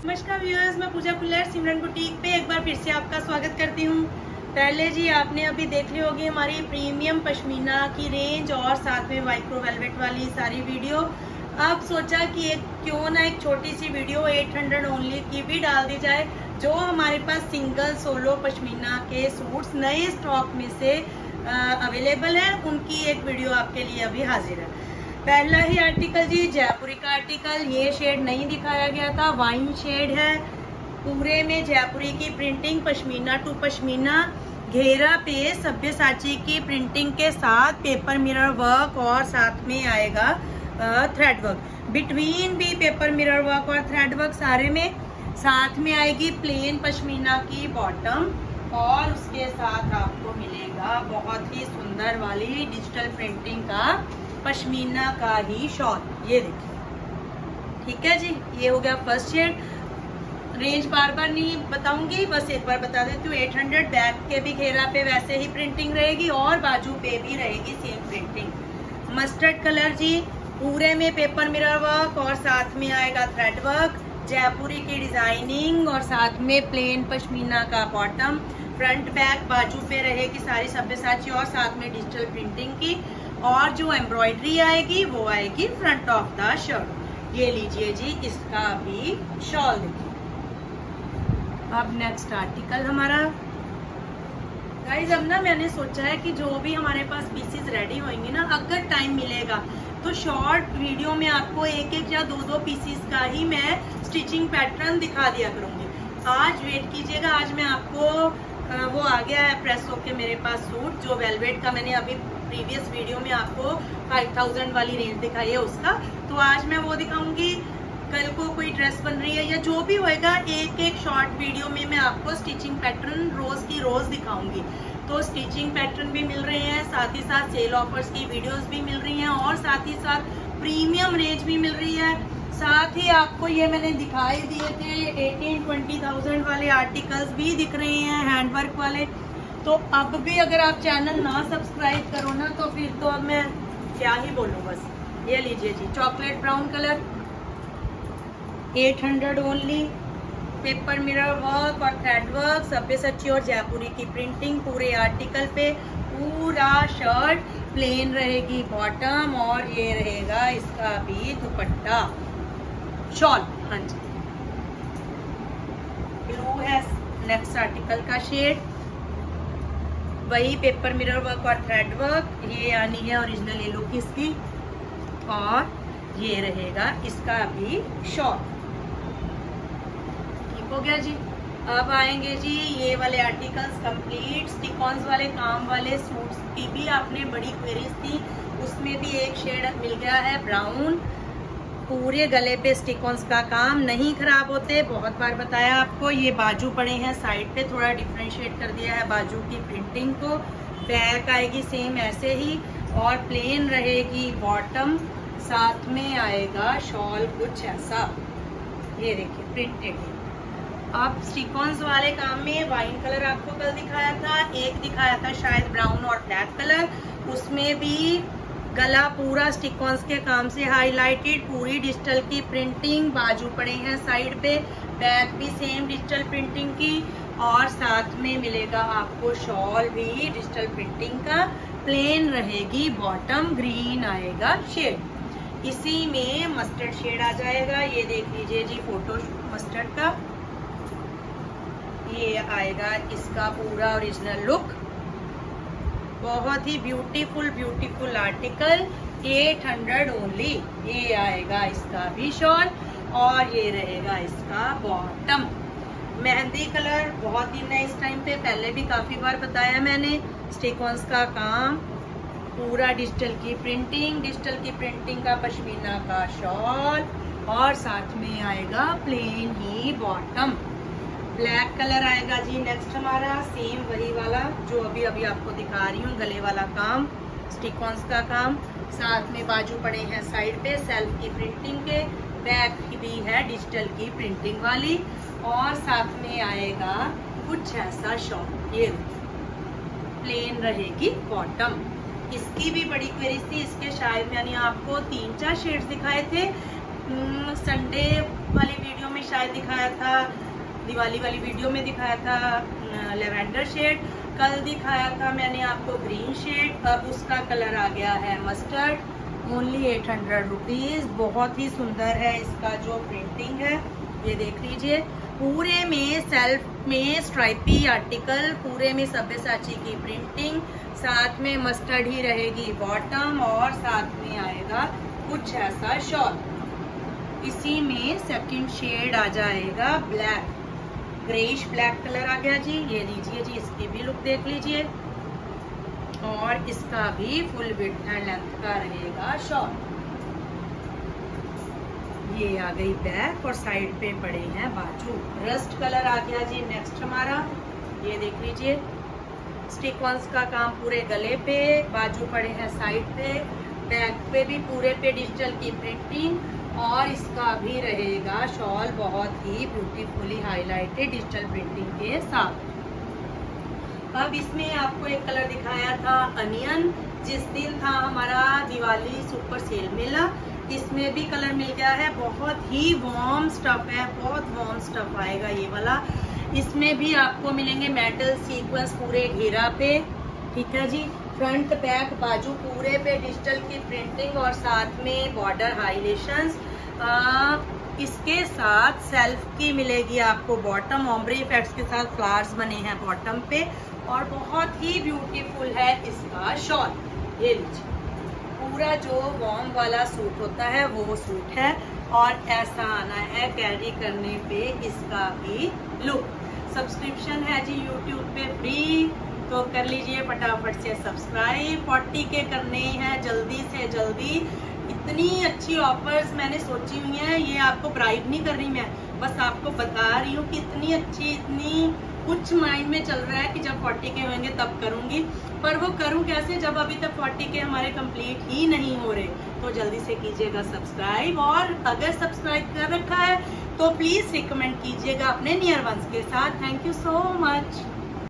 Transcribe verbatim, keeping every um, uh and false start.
नमस्कार व्यूअर्स, मैं पूजा कुल्लर सिमरन बुटीक पे एक बार फिर से आपका स्वागत करती हूँ। पहले जी आपने अभी देख ली होगी हमारी प्रीमियम पश्मीना की रेंज और साथ में माइक्रो वेलवेट वाली सारी वीडियो। अब सोचा कि एक क्यों ना एक छोटी सी वीडियो आठ सौ ओनली की भी डाल दी जाए। जो हमारे पास सिंगल सोलो पश्मीना के सूट्स नए स्टॉक में से अवेलेबल है, उनकी एक वीडियो आपके लिए अभी हाजिर है। पहला ही आर्टिकल जी जयपुरी का आर्टिकल, ये शेड नहीं दिखाया गया था, वाइन शेड है। पूरे में जयपुरी की प्रिंटिंग, पश्मीना टू पश्मीना, घेरा पे सब्यसाची की प्रिंटिंग के साथ पेपर मिरर वर्क और साथ में आएगा थ्रेड वर्क। बिटवीन भी पेपर मिरर वर्क और थ्रेड वर्क सारे में। साथ में आएगी प्लेन पश्मीना की बॉटम और उसके साथ आपको मिलेगा बहुत ही सुंदर वाली डिजिटल प्रिंटिंग का पश्मीना का ही शॉल। ये देखिए, ठीक है जी। ये हो गया फर्स्ट शेड। रेंज बार बार नहीं बताऊंगी, बस एक बार बता देती हूँ। आठ सौ बैक के भी घेरा पे वैसे ही प्रिंटिंग रहेगी और बाजू पे भी रहेगी सेम प्रिंटिंग। मस्टर्ड कलर जी, पूरे में पेपर मिरर वर्क और साथ में आएगा थ्रेड वर्क, जयपुरी की डिजाइनिंग और साथ में प्लेन पश्मीना का बॉटम। फ्रंट बैक बाजू पे रहेगी सारी सब्यसाची और साथ में डिजिटल प्रिंटिंग की, और जो एम्ब्रॉयडरी आएगी वो आएगी फ्रंट ऑफ द शर्ट। ये लीजिए जी, इसका भी शॉल देखिए। अब नेक्स्ट आर्टिकल हमारा गाइस, अब ना मैंने सोचा है कि जो भी हमारे पास पीसेस रेडी होंगे ना, अगर टाइम मिलेगा तो शॉर्ट वीडियो में आपको एक एक या दो दो पीसेस का ही मैं स्टिचिंग पैटर्न दिखा दिया करूंगी। आज वेट कीजिएगा, आज मैं आपको वो आ गया है प्रेस होके मेरे पास सूट, जो वेलवेट का मैंने अभी प्रीवियस वीडियो में आपको पाँच हज़ार वाली रेंज दिखाई है उसका, तो आज मैं वो दिखाऊंगी। कल को कोई ड्रेस बन रही है या जो भी होएगा, एक एक शॉर्ट वीडियो में मैं आपको स्टिचिंग पैटर्न रोज की रोज दिखाऊंगी। तो स्टिचिंग पैटर्न भी मिल रहे हैं, साथ ही साथ सेल ऑफर्स की वीडियोस भी मिल रही हैं और साथ ही साथ प्रीमियम रेंज भी मिल रही है। साथ ही आपको ये मैंने दिखाई दिए थे अठारह ट्वेंटी थाउजेंड वाले आर्टिकल्स भी दिख रहे हैं हैंडवर्क वाले। तो अब भी अगर आप चैनल ना सब्सक्राइब करो ना, तो फिर तो अब मैं क्या ही बोलूँ। बस ये लीजिए जी, चॉकलेट ब्राउन कलर, आठ सौ ओनली, पेपर मिरर वर्क और थ्रेड वर्क, सब्यसाची और जयपुरी की प्रिंटिंग पूरे आर्टिकल पे। पूरा शर्ट प्लेन रहेगी बॉटम और ये रहेगा इसका भी दुपट्टा शॉल। हाँ जी, ब्लू है नेक्स्ट आर्टिकल का शेड, वही पेपर मिरर वर्क और थ्रेड वर्क। ये यानी है ओरिजिनल येलो की इसकी, और ये रहेगा इसका भी शॉल। ठीक हो गया जी। अब आएंगे जी ये वाले आर्टिकल्स कंप्लीट स्टिक-ऑन्स वाले काम वाले सूट्स की भी आपने बड़ी क्वेरीज थी, उसमें भी एक शेड मिल गया है ब्राउन। पूरे गले पे स्टिक-ऑन्स का काम, नहीं खराब होते, बहुत बार बताया आपको। ये बाजू पड़े हैं साइड पे, थोड़ा डिफ्रेंशिएट कर दिया है बाजू की प्रिंटिंग को। बैक आएगी सेम ऐसे ही और प्लेन रहेगी बॉटम, साथ में आएगा शॉल कुछ ऐसा। ये देखिए प्रिंटेड। अब स्टिक-ऑन्स वाले काम में वाइन कलर आपको कल दिखाया था, एक दिखाया था शायद ब्राउन और ब्लैक कलर, उसमें भी गला पूरा स्टिक-ऑन्स के काम से हाईलाइटेड, पूरी डिजिटल की प्रिंटिंग, बाजू पड़े हैं साइड पे, बैक भी सेम डिजिटल प्रिंटिंग की, और साथ में मिलेगा आपको शॉल भी डिजिटल प्रिंटिंग का। प्लेन रहेगी बॉटम, ग्रीन आएगा शेड, इसी में मस्टर्ड शेड आ जाएगा। ये देख लीजिए जी फोटो मस्टर्ड का, ये आएगा इसका पूरा ओरिजिनल लुक। बहुत ही ब्यूटीफुल ब्यूटीफुल आर्टिकल, आठ सौ ओनली। ये आएगा इसका भी शॉल और ये रहेगा इसका बॉटम। मेहंदी कलर बहुत ही नया इस टाइम पे, पहले भी काफी बार बताया मैंने। स्टिक-ऑन्स का काम, पूरा डिजिटल की प्रिंटिंग, डिजिटल की प्रिंटिंग का पश्मीना का शॉल और साथ में आएगा प्लेन ही बॉटम। ब्लैक कलर आएगा जी नेक्स्ट हमारा, सेम वही वाला जो अभी अभी आपको दिखा रही हूँ, गले वाला काम, स्टिक-ऑन्स का काम, साथ में बाजू पड़े हैं साइड पे सेल्फ की प्रिंटिंग के, बैक भी है डिजिटल की प्रिंटिंग वाली, और साथ में आएगा कुछ ऐसा शॉल। ये प्लेन रहेगी बॉटम। इसकी भी बड़ी क्वेरीज थी, इसके शायद मैंने आपको तीन चार शेड्स दिखाए थे। संडे वाली वीडियो में शायद दिखाया था, दिवाली वाली वीडियो में दिखाया था लेवेंडर शेड, कल दिखाया था मैंने आपको ग्रीन शेड, अब उसका कलर आ गया है mustard. Only eight hundred rupees. बहुत ही सुंदर है इसका जो प्रिंटिंग है, ये देख लीजिए। पूरे में सेल्फ में स्ट्राइपी आर्टिकल, पूरे में सब्यसाची की प्रिंटिंग, साथ में मस्टर्ड ही रहेगी बॉटम और साथ में आएगा कुछ ऐसा शॉल। इसी में सेकंड शेड आ जाएगा ब्लैक, ग्रेइश ब्लैक कलर आ गया जी। ये लीजिए जी, इसकी भी लुक देख लीजिए। और इसका भी फुल विड्थ एंड लेंथ का रहेगा शॉल। ये आ गई बैक और साइड पे पड़े हैं बाजू। रस्ट कलर आ गया जी नेक्स्ट हमारा, ये देख लीजिए। स्टिक वंस का काम पूरे गले पे, बाजू पड़े हैं साइड पे, बैक पे भी पूरे पे डिजिटल की प्रिंटिंग और इसका भी रहेगा शॉल बहुत ही ब्यूटीफुली हाईलाइटेड डिजिटल प्रिंटिंग के साथ। अब इसमें आपको एक कलर दिखाया था अनियन, जिस दिन था हमारा दिवाली सुपर सेल मेला, इसमें भी कलर मिल गया है। बहुत ही वार्म स्टफ है, बहुत वार्म स्टफ आएगा ये वाला। इसमें भी आपको मिलेंगे मेटल सीक्वेंस पूरे घेरा पे, ठीक है जी। फ्रंट बैक बाजू पूरे पे डिजिटल की प्रिंटिंग और साथ में बॉर्डर हाईलाइशंस। इसके साथ सेल्फ की मिलेगी आपको बॉटम, ऑम्ब्रे इफेक्ट्स के साथ फ्लावर्स बने हैं बॉटम पे और बहुत ही ब्यूटीफुल है इसका शॉल। ये लीजिए, पूरा जो वॉर्म वाला सूट होता है वो सूट है और ऐसा आना है कैरी करने पे इसका भी लुक। सब्सक्रिप्शन है जी यूट्यूब पे फ्री, तो कर लीजिए फटाफट से सब्सक्राइब। फोर्टी के करने हैं जल्दी से जल्दी। इतनी अच्छी ऑफर्स मैंने सोची हुई हैं, ये आपको ब्राइब नहीं कर रही मैं, बस आपको बता रही हूँ कि इतनी अच्छी, इतनी कुछ माइंड में चल रहा है कि जब फोर्टी के होंगे तब करूँगी, पर वो करूँ कैसे जब अभी तक फोर्टी के हमारे कंप्लीट ही नहीं हो रहे। तो जल्दी से कीजिएगा सब्सक्राइब, और अगर सब्सक्राइब कर रखा है तो प्लीज़ रिकमेंड कीजिएगा अपने नियर वंस के साथ। Thank you so much.